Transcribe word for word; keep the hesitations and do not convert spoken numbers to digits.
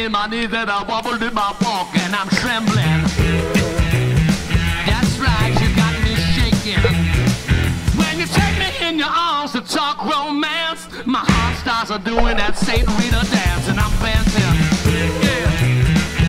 in my knees and I wobble in my walk and I'm trembling. That's right, you got me shaking. When you take me in your arms to talk romance, my heart starts doing that Saint Rita dance and I'm dancing.